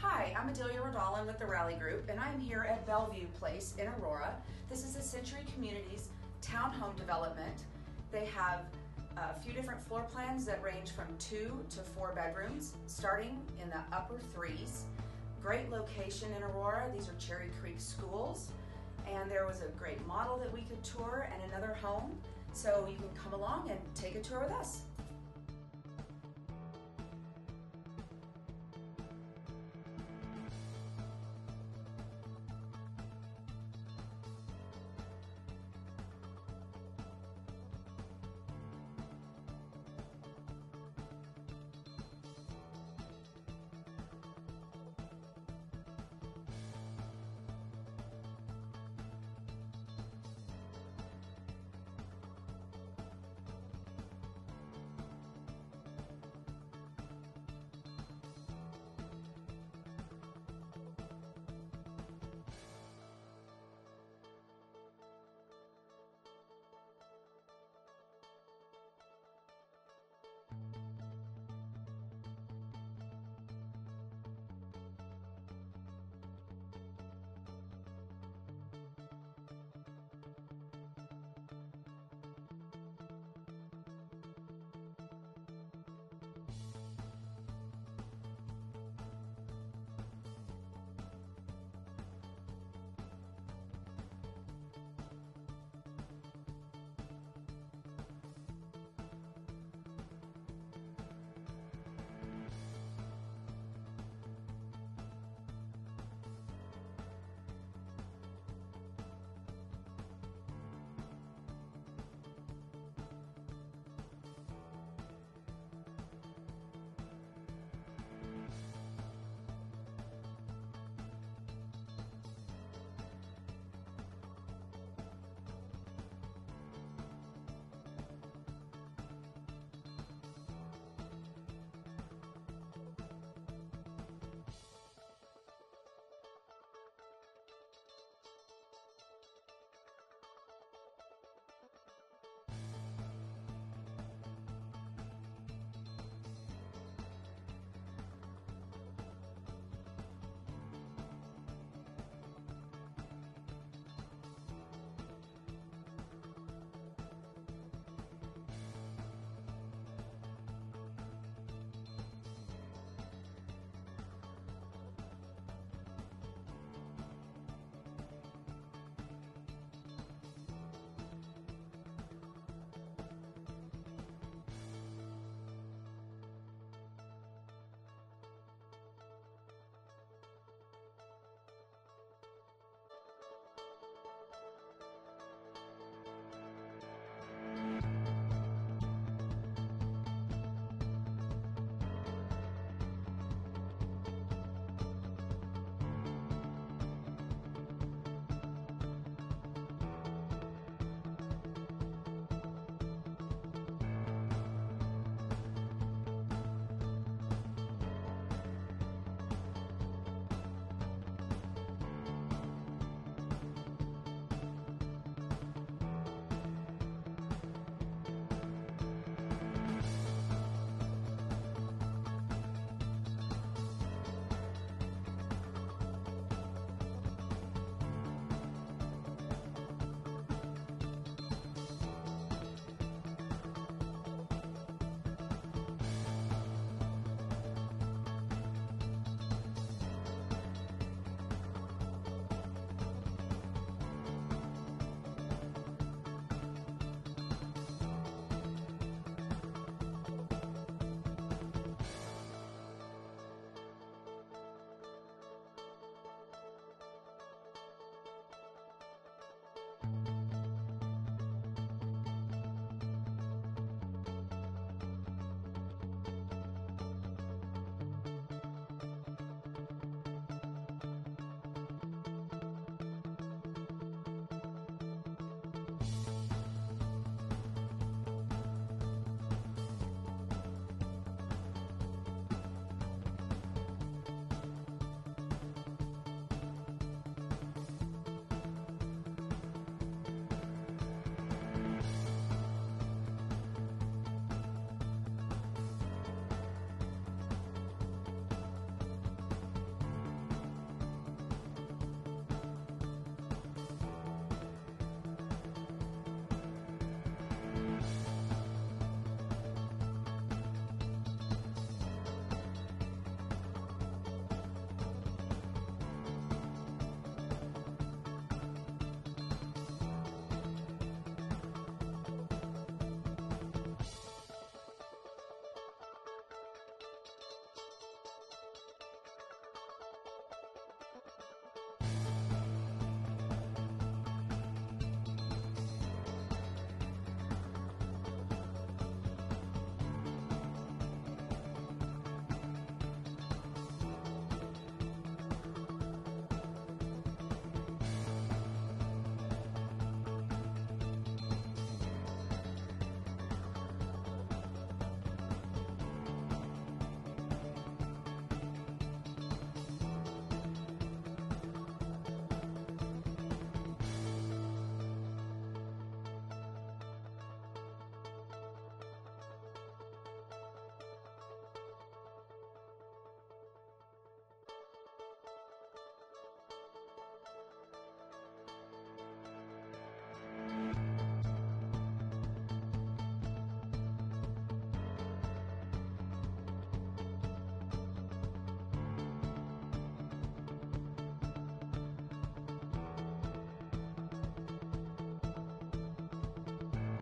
Hi, I'm Adelia Rodolin with the Rally Group, and I'm here at Belleview Place in Aurora. This is a Century Communities townhome development. They have a few different floor plans that range from 2 to 4 bedrooms, starting in the upper 3s. Great location in Aurora. These are Cherry Creek schools, and there was a great model that we could tour and another home, so you can come along and take a tour with us.